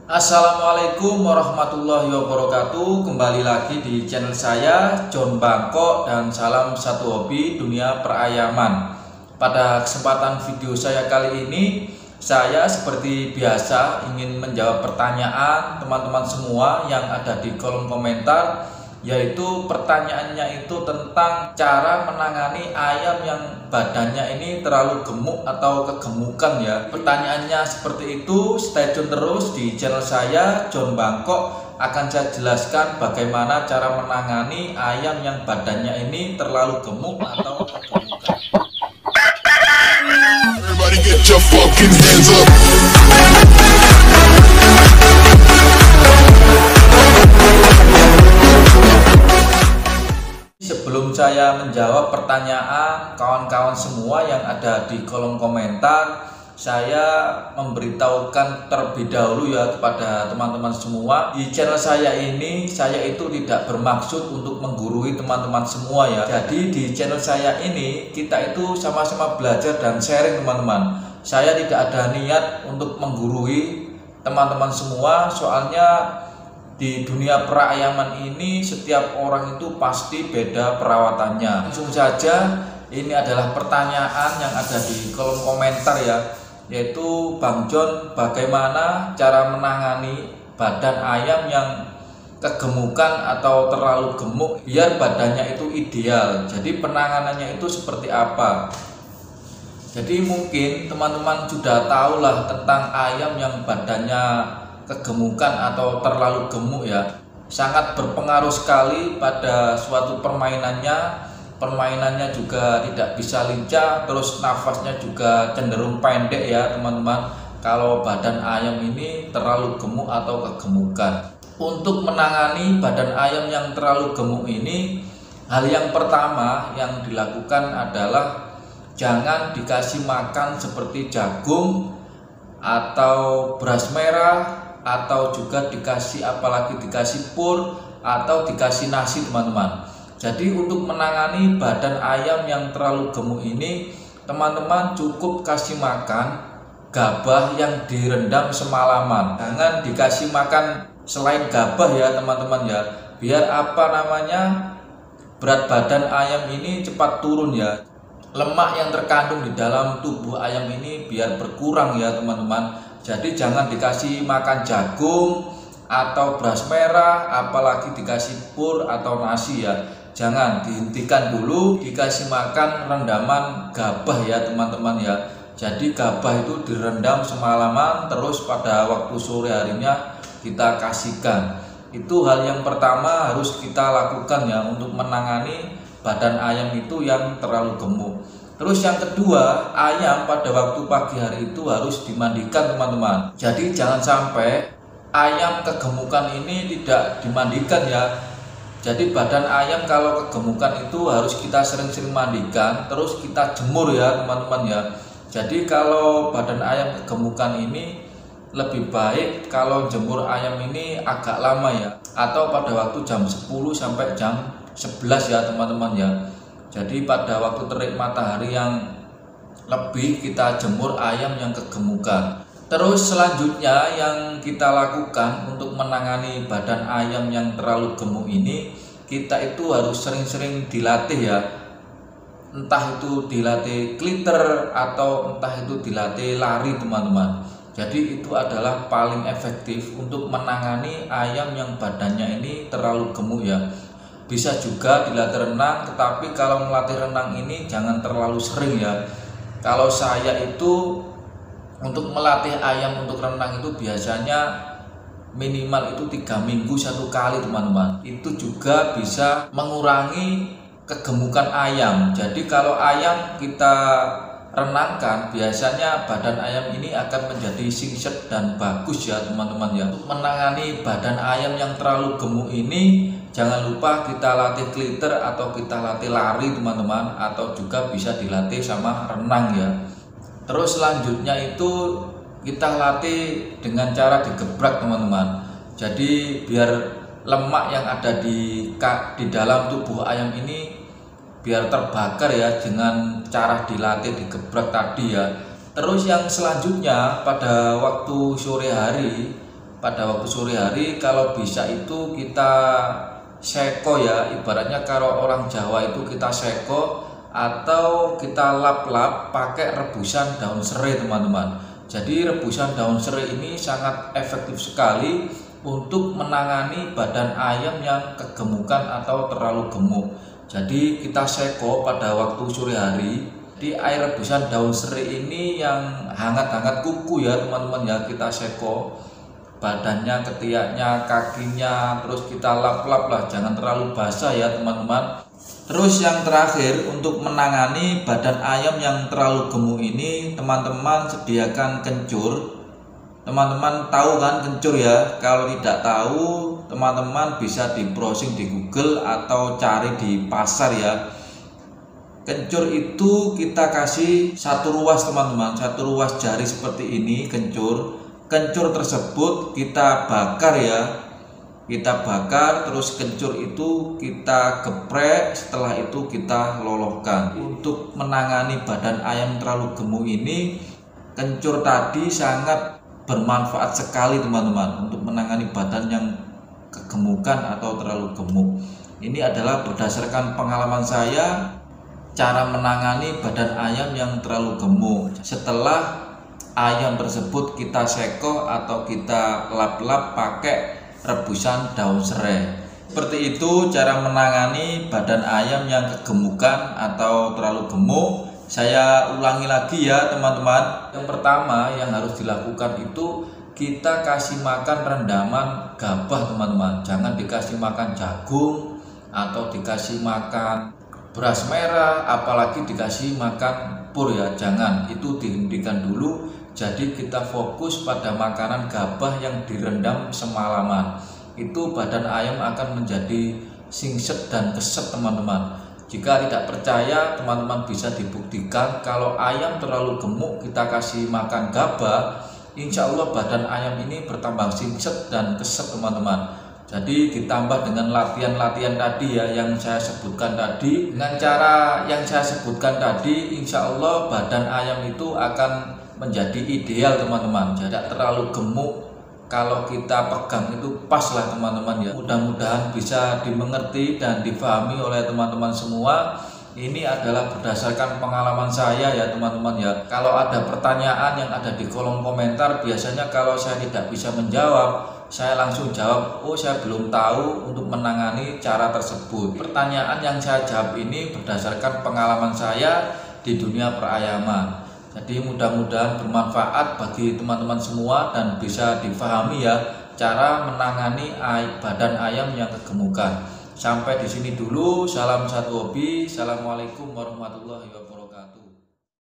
Assalamualaikum warahmatullahi wabarakatuh. Kembali lagi di channel saya John Bangkok dan salam satu hobi dunia perayaman. Pada kesempatan video saya kali ini, saya seperti biasa ingin menjawab pertanyaan teman-teman semua yang ada di kolom komentar, yaitu pertanyaannya itu tentang cara menangani ayam yang badannya ini terlalu gemuk atau kegemukan ya. Pertanyaannya seperti itu, stay tune terus di channel saya John Bangkok. Akan saya jelaskan bagaimana cara menangani ayam yang badannya ini terlalu gemuk atau kegemukan. Everybody get your fucking hands up. Sebelum saya menjawab pertanyaan kawan-kawan semua yang ada di kolom komentar, saya memberitahukan terlebih dahulu ya kepada teman-teman semua. Di channel saya ini, saya itu tidak bermaksud untuk menggurui teman-teman semua ya. Jadi di channel saya ini, kita itu sama-sama belajar dan sharing teman-teman. Saya tidak ada niat untuk menggurui teman-teman semua, soalnya di dunia perayaman ini setiap orang itu pasti beda perawatannya. Langsung saja, ini adalah pertanyaan yang ada di kolom komentar ya, yaitu Bang John, bagaimana cara menangani badan ayam yang kegemukan atau terlalu gemuk biar badannya itu ideal. Jadi penanganannya itu seperti apa? Jadi mungkin teman-teman sudah tahu lah tentang ayam yang badannya kegemukan atau terlalu gemuk ya, sangat berpengaruh sekali pada suatu permainannya juga tidak bisa lincah, terus nafasnya juga cenderung pendek ya teman-teman, kalau badan ayam ini terlalu gemuk atau kegemukan. Untuk menangani badan ayam yang terlalu gemuk ini, hal yang pertama yang dilakukan adalah jangan dikasih makan seperti jagung atau beras merah, atau juga apalagi dikasih pur atau dikasih nasi teman-teman. Jadi untuk menangani badan ayam yang terlalu gemuk ini, teman-teman cukup kasih makan gabah yang direndam semalaman. Jangan dikasih makan selain gabah ya teman-teman ya, biar berat badan ayam ini cepat turun ya. Lemak yang terkandung di dalam tubuh ayam ini biar berkurang ya teman-teman. Jadi jangan dikasih makan jagung atau beras merah, apalagi dikasih pur atau nasi ya. Jangan, dihentikan dulu, dikasih makan rendaman gabah ya teman-teman ya. Jadi gabah itu direndam semalaman, terus pada waktu sore harinya kita kasihkan. Itu hal yang pertama harus kita lakukan ya untuk menangani badan ayam itu yang terlalu gemuk. Terus yang kedua, ayam pada waktu pagi hari itu harus dimandikan teman-teman. Jadi jangan sampai ayam kegemukan ini tidak dimandikan ya. Jadi badan ayam kalau kegemukan itu harus kita sering-sering mandikan, terus kita jemur ya teman-teman ya. Jadi kalau badan ayam kegemukan ini lebih baik kalau jemur ayam ini agak lama ya, atau pada waktu jam 10 sampai jam 11 ya teman-teman ya. Jadi pada waktu terik matahari yang lebih kita jemur ayam yang kegemukan. Terus selanjutnya yang kita lakukan untuk menangani badan ayam yang terlalu gemuk ini, kita itu harus sering-sering dilatih ya. Entah itu dilatih kliter atau entah itu dilatih lari teman-teman. Jadi itu adalah paling efektif untuk menangani ayam yang badannya ini terlalu gemuk ya. Bisa juga dilatih renang, tetapi kalau melatih renang ini jangan terlalu sering ya. Kalau saya itu untuk melatih ayam untuk renang itu biasanya minimal itu 3 minggu 1 kali teman-teman. Itu juga bisa mengurangi kegemukan ayam. Jadi kalau ayam kita renangkan, biasanya badan ayam ini akan menjadi singset dan bagus ya teman-teman ya. Untuk menangani badan ayam yang terlalu gemuk ini, jangan lupa kita latih kliter atau kita latih lari teman-teman, atau juga bisa dilatih sama renang ya. Terus selanjutnya itu kita latih dengan cara digebrak teman-teman. Jadi biar lemak yang ada di dalam tubuh ayam ini biar terbakar ya dengan cara dilatih digebrak tadi ya. Terus yang selanjutnya pada waktu sore hari pada waktu sore hari kalau bisa itu kita seko ya, ibaratnya kalau orang Jawa itu kita seko atau kita lap-lap pakai rebusan daun serai teman-teman. Jadi rebusan daun serai ini sangat efektif sekali untuk menangani badan ayam yang kegemukan atau terlalu gemuk. Jadi kita seko pada waktu sore hari. Di air rebusan daun serai ini yang hangat-hangat kuku ya teman-teman ya, kita seko badannya, ketiaknya, kakinya, terus kita lap-lap lah, jangan terlalu basah ya teman-teman. Terus yang terakhir, untuk menangani badan ayam yang terlalu gemuk ini, teman-teman sediakan kencur. Teman-teman tahu kan kencur ya? Kalau tidak tahu, teman-teman bisa di browsing di Google atau cari di pasar ya. Kencur itu kita kasih satu ruas teman-teman, satu ruas jari seperti ini kencur. Kencur tersebut kita bakar ya, kita bakar, terus kencur itu kita geprek, setelah itu kita lolohkan. Untuk menangani badan ayam terlalu gemuk ini, kencur tadi sangat bermanfaat sekali teman-teman untuk menangani badan yang kegemukan atau terlalu gemuk. Ini adalah berdasarkan pengalaman saya cara menangani badan ayam yang terlalu gemuk. Setelah ayam tersebut kita seko atau kita lap-lap pakai rebusan daun serai. Seperti itu cara menangani badan ayam yang kegemukan atau terlalu gemuk. Saya ulangi lagi ya teman-teman. Yang pertama yang harus dilakukan itu kita kasih makan rendaman gabah teman-teman. Jangan dikasih makan jagung atau dikasih makan beras merah, apalagi dikasih makan pur ya, jangan, itu dihentikan dulu. Jadi kita fokus pada makanan gabah yang direndam semalaman. Itu badan ayam akan menjadi singset dan keset teman-teman. Jika tidak percaya, teman-teman bisa dibuktikan kalau ayam terlalu gemuk kita kasih makan gabah, insya Allah badan ayam ini bertambah singset dan keset teman-teman. Jadi ditambah dengan latihan-latihan tadi ya yang saya sebutkan tadi. Dengan cara yang saya sebutkan tadi, insya Allah badan ayam itu akan menjadi ideal teman-teman. Tidak terlalu gemuk, kalau kita pegang itu pas lah teman-teman ya. Mudah-mudahan bisa dimengerti dan difahami oleh teman-teman semua. Ini adalah berdasarkan pengalaman saya ya teman-teman ya. Kalau ada pertanyaan yang ada di kolom komentar, biasanya kalau saya tidak bisa menjawab, saya langsung jawab, oh saya belum tahu untuk menangani cara tersebut. Pertanyaan yang saya jawab ini berdasarkan pengalaman saya di dunia perayaman. Jadi mudah-mudahan bermanfaat bagi teman-teman semua dan bisa difahami ya cara menangani badan ayam yang kegemukan. Sampai di sini dulu. Salam satu hobi. Assalamualaikum warahmatullahi wabarakatuh.